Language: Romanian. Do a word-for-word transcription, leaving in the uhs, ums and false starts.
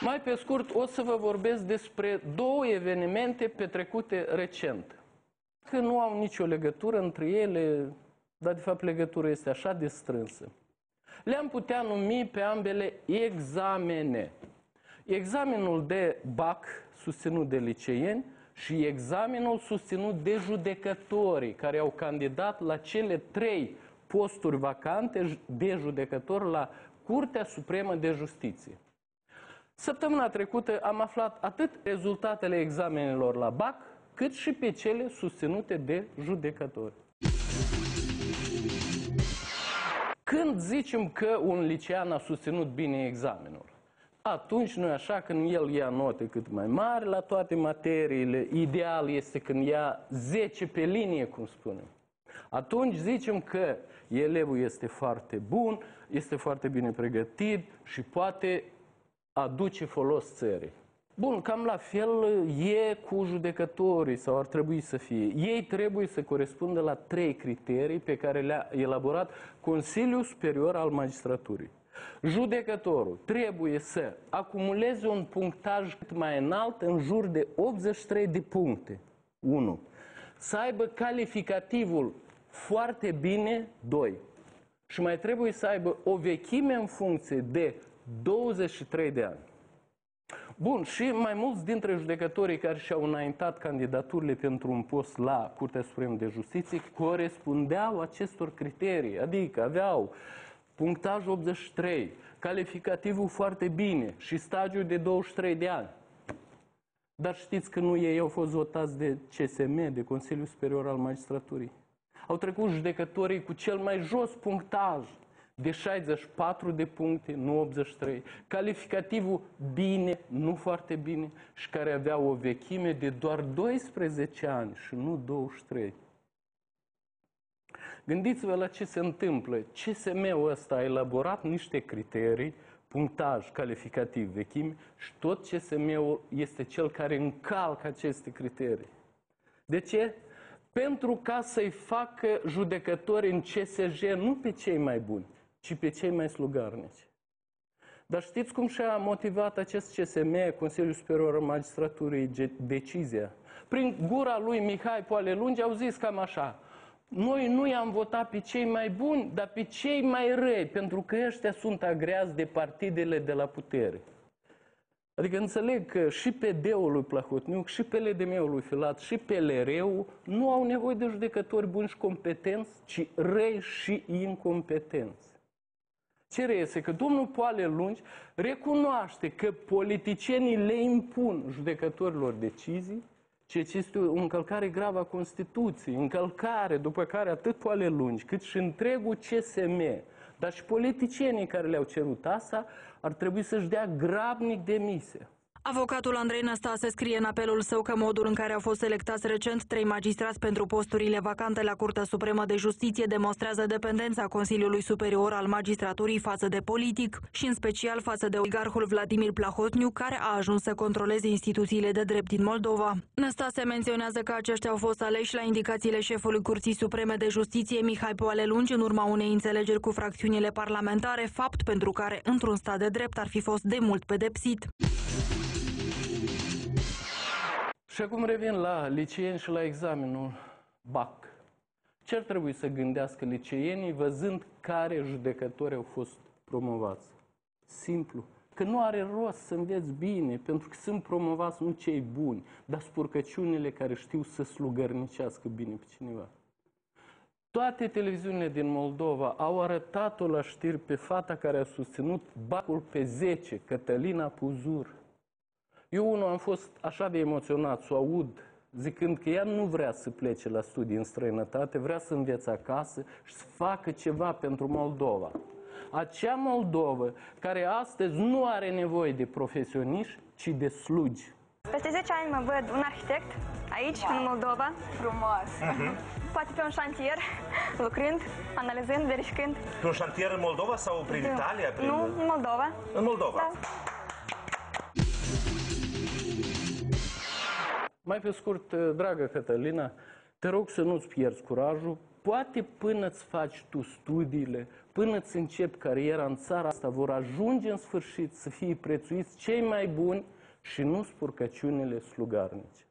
Mai pe scurt, o să vă vorbesc despre două evenimente petrecute recent. Că nu au nicio legătură între ele, dar de fapt legătura este așa de strânsă. Le-am putea numi pe ambele examene. Examenul de B A C susținut de liceieni și examenul susținut de judecătorii care au candidat la cele trei posturi vacante de judecător la Curtea Supremă de Justiție. Săptămâna trecută am aflat atât rezultatele examenelor la B A C, cât și pe cele susținute de judecători. Când zicem că un licean a susținut bine examenul? Atunci, nu-i așa, când el ia note cât mai mari la toate materiile, ideal este când ia zece pe linie, cum spunem. Atunci zicem că elevul este foarte bun, este foarte bine pregătit și poate aduce folos țării. Bun, cam la fel e cu judecătorii, sau ar trebui să fie. Ei trebuie să corespundă la trei criterii pe care le-a elaborat Consiliul Superior al Magistraturii. Judecătorul trebuie să acumuleze un punctaj cât mai înalt, în jur de optzeci și trei de puncte. unu. Să aibă calificativul foarte bine, doi. Și mai trebuie să aibă o vechime în funcție de douăzeci și trei de ani. Bun, și mai mulți dintre judecătorii care și-au înaintat candidaturile pentru un post la Curtea Supremă de Justiție corespundeau acestor criterii, adică aveau punctajul optzeci și trei, calificativul foarte bine și stagiul de douăzeci și trei de ani. Dar știți că nu ei au fost votați de C S M, de Consiliul Superior al Magistraturii. Au trecut judecătorii cu cel mai jos punctaj, de șaizeci și patru de puncte, nu optzeci și trei, calificativul bine, nu foarte bine, și care avea o vechime de doar doisprezece ani și nu douăzeci și trei. Gândiți-vă la ce se întâmplă. C S M-ul ăsta a elaborat niște criterii, punctaj, calificativ, vechime, și tot C S M-ul este cel care încalcă aceste criterii. De ce? Pentru ca să-i facă judecători în C S J nu pe cei mai buni, ci pe cei mai slugarnici. Dar știți cum și-a motivat acest C S M, Consiliul Superior al Magistraturii, decizia? Prin gura lui Mihai Poalelungi au zis cam așa: noi nu i-am votat pe cei mai buni, dar pe cei mai răi, pentru că ăștia sunt agreați de partidele de la putere. Adică înțeleg că și P D-ul lui Plahotniuc, și P L D M-ul lui Filat, și P L R-ul nu au nevoie de judecători buni și competenți, ci răi și incompetenți. Ce reiese? Că domnul Poalelungi recunoaște că politicienii le impun judecătorilor decizii, ceea ce este o încălcare gravă a Constituției, încălcare după care atât Poalelungi cât și întregul C S M, dar și politicienii care le-au cerut asta, ar trebui să-și dea grabnic demisia. Avocatul Andrei Năstase scrie în apelul său că modul în care au fost selectați recent trei magistrați pentru posturile vacante la Curtea Supremă de Justiție demonstrează dependența Consiliului Superior al Magistraturii față de politic și în special față de oligarhul Vladimir Plahotniuc, care a ajuns să controleze instituțiile de drept din Moldova. Năstase menționează că aceștia au fost aleși la indicațiile șefului Curții Supreme de Justiție, Mihai Poalelungi, în urma unei înțelegeri cu fracțiunile parlamentare, fapt pentru care, într-un stat de drept, ar fi fost de mult pedepsit. Și acum revin la liceeni și la examenul B A C. Ce ar trebui să gândească liceienii văzând care judecători au fost promovați? Simplu. Că nu are rost să înveți bine, pentru că sunt promovați nu cei buni, dar spurcăciunile care știu să slugărnicească bine pe cineva. Toate televiziunile din Moldova au arătat-o la știri pe fata care a susținut B A C-ul pe zece, Cătălina Puzur. Eu unul am fost așa de emoționat să o aud zicând că ea nu vrea să plece la studii în străinătate, vrea să învețe acasă și să facă ceva pentru Moldova. Acea Moldovă care astăzi nu are nevoie de profesioniști, ci de slugi. Peste zece ani mă văd un arhitect aici, wow, în Moldova. Frumos! Uh-huh. Poate pe un șantier, lucrând, analizând, verificând. Pe un șantier în Moldova sau prin de... Italia? Prin... Nu, în Moldova. În Moldova? Da. Mai pe scurt, dragă Cătălina, te rog să nu-ți pierzi curajul, poate până îți faci tu studiile, până îți începi cariera în țara asta, vor ajunge în sfârșit să fie prețuiți cei mai buni și nu spurcăciunile slugarnice.